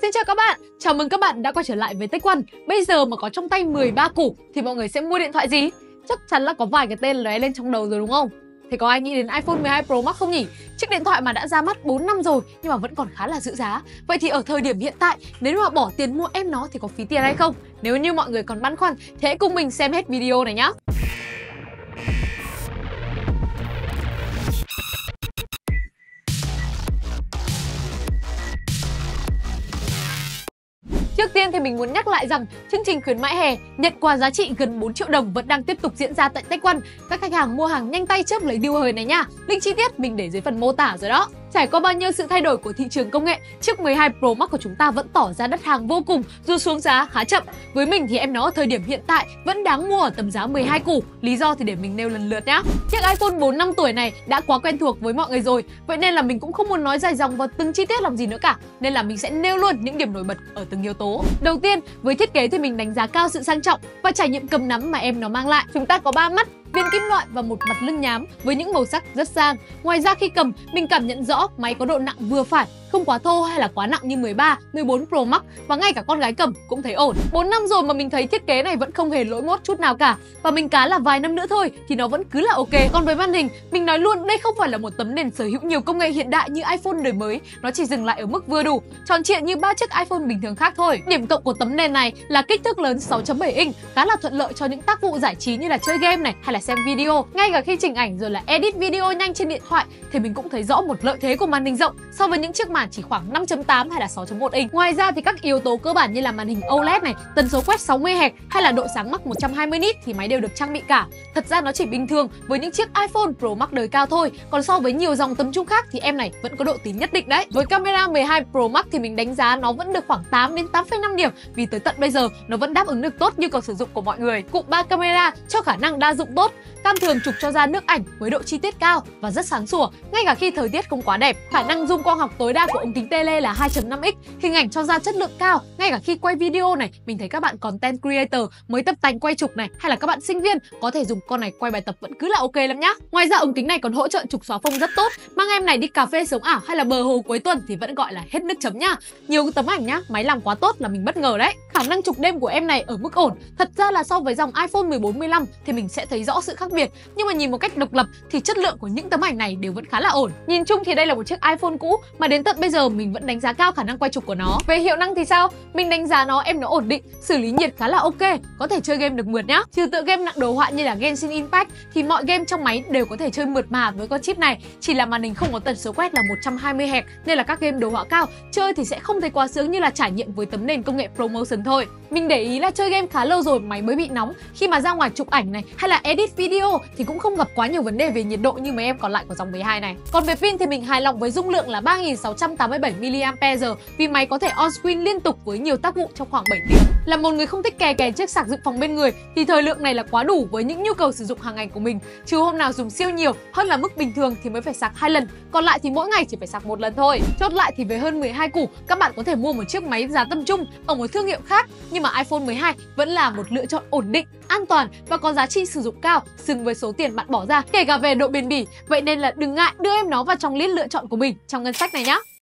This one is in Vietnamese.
Xin chào các bạn, chào mừng các bạn đã quay trở lại với Tech One. Bây giờ mà có trong tay 13 củ thì mọi người sẽ mua điện thoại gì? Chắc chắn là có vài cái tên lóe lên trong đầu rồi đúng không? Thì có ai nghĩ đến iPhone 12 Pro Max không nhỉ? Chiếc điện thoại mà đã ra mắt 4 năm rồi nhưng mà vẫn còn khá là giữ giá. Vậy thì ở thời điểm hiện tại, nếu mà bỏ tiền mua em nó thì có phí tiền hay không? Nếu như mọi người còn băn khoăn, thì hãy cùng mình xem hết video này nhá. Trước tiên thì mình muốn nhắc lại rằng chương trình khuyến mãi hè nhận quà giá trị gần 4 triệu đồng vẫn đang tiếp tục diễn ra tại Tech One. Các khách hàng mua hàng nhanh tay chớp lấy deal hời này nha. Link chi tiết mình để dưới phần mô tả rồi đó. Trải qua bao nhiêu sự thay đổi của thị trường công nghệ, chiếc 12 Pro Max của chúng ta vẫn tỏ ra đắt hàng vô cùng dù xuống giá khá chậm. Với mình thì em nó ở thời điểm hiện tại vẫn đáng mua ở tầm giá 12 củ. Lý do thì để mình nêu lần lượt nhá. Chiếc iPhone 4 năm tuổi này đã quá quen thuộc với mọi người rồi, vậy nên là mình cũng không muốn nói dài dòng vào từng chi tiết làm gì nữa cả, nên là mình sẽ nêu luôn những điểm nổi bật ở từng yếu tố. Đầu tiên, với thiết kế thì mình đánh giá cao sự sang trọng và trải nghiệm cầm nắm mà em nó mang lại. Chúng ta có 3 mắt, viên kim loại và một mặt lưng nhám với những màu sắc rất sang. Ngoài ra khi cầm, mình cảm nhận rõ máy có độ nặng vừa phải, không quá thô hay là quá nặng như 13, 14 Pro Max và ngay cả con gái cầm cũng thấy ổn. 4 năm rồi mà mình thấy thiết kế này vẫn không hề lỗi mốt chút nào cả, và mình cá là vài năm nữa thôi thì nó vẫn cứ là ok. Còn với màn hình, mình nói luôn đây không phải là một tấm nền sở hữu nhiều công nghệ hiện đại như iPhone đời mới, nó chỉ dừng lại ở mức vừa đủ, tròn trịa như 3 chiếc iPhone bình thường khác thôi. Điểm cộng của tấm nền này là kích thước lớn 6.7 inch, khá là thuận lợi cho những tác vụ giải trí như là chơi game này hay là xem video. Ngay cả khi chỉnh ảnh rồi là edit video nhanh trên điện thoại thì mình cũng thấy rõ một lợi thế của màn hình rộng so với những chiếc màn chỉ khoảng 5.8 hay là 6.1 inch. Ngoài ra thì các yếu tố cơ bản như là màn hình OLED này, tần số quét 60 Hz hay là độ sáng Max 120 nit thì máy đều được trang bị cả. Thật ra nó chỉ bình thường với những chiếc iPhone Pro Max đời cao thôi, còn so với nhiều dòng tầm trung khác thì em này vẫn có độ tín nhất định đấy. Với camera 12 Pro Max thì mình đánh giá nó vẫn được khoảng 8 đến 8,5 điểm, vì tới tận bây giờ nó vẫn đáp ứng được tốt nhu cầu sử dụng của mọi người. Cụm 3 camera cho khả năng đa dụng tốt, cam thường chụp cho ra nước ảnh với độ chi tiết cao và rất sáng sủa ngay cả khi thời tiết không quá đẹp. Khả năng zoom quang học tối đa của ống kính tele là 2.5x, hình ảnh cho ra chất lượng cao ngay cả khi quay video này. Mình thấy các bạn content creator mới tập tành quay chụp này hay là các bạn sinh viên có thể dùng con này quay bài tập vẫn cứ là ok lắm nhá. Ngoài ra ống kính này còn hỗ trợ trục xóa phông rất tốt, mang em này đi cà phê sống ảo hay là bờ hồ cuối tuần thì vẫn gọi là hết nước chấm nhá. Nhiều tấm ảnh nhá, máy làm quá tốt là mình bất ngờ đấy. Khả năng chụp đêm của em này ở mức ổn. Thật ra là so với dòng iPhone 14, 15 thì mình sẽ thấy rõ sự khác biệt, nhưng mà nhìn một cách độc lập thì chất lượng của những tấm ảnh này đều vẫn khá là ổn. Nhìn chung thì đây là một chiếc iPhone cũ mà đến tận bây giờ mình vẫn đánh giá cao khả năng quay chụp của nó. Về hiệu năng thì sao? Mình đánh giá em nó ổn định, xử lý nhiệt khá là ok, có thể chơi game được mượt nhá. Trừ tựa game nặng đồ họa như là Genshin Impact thì mọi game trong máy đều có thể chơi mượt mà với con chip này. Chỉ là màn hình không có tần số quét là 120 Hz nên là các game đồ họa cao chơi thì sẽ không thấy quá sướng như là trải nghiệm với tấm nền công nghệ ProMotion thôi. Mình để ý là chơi game khá lâu rồi máy mới bị nóng, khi mà ra ngoài chụp ảnh này hay là edit video thì cũng không gặp quá nhiều vấn đề về nhiệt độ như mấy em còn lại của dòng 12 này. Còn về pin thì mình hài lòng với dung lượng là 3687 mAh vì máy có thể on screen liên tục với nhiều tác vụ trong khoảng 7 tiếng. Là một người không thích kè chiếc sạc dự phòng bên người thì thời lượng này là quá đủ với những nhu cầu sử dụng hàng ngày của mình, trừ hôm nào dùng siêu nhiều hơn là mức bình thường thì mới phải sạc 2 lần, còn lại thì mỗi ngày chỉ phải sạc 1 lần thôi. Chốt lại thì với hơn 12 củ, các bạn có thể mua một chiếc máy giá tầm trung ở một thương hiệu khác, nhưng mà iPhone 12 vẫn là một lựa chọn ổn định, an toàn và có giá trị sử dụng cao, xứng với số tiền bạn bỏ ra, kể cả về độ bền bỉ. Vậy nên là đừng ngại đưa em nó vào trong list lựa chọn của mình trong ngân sách này nhá.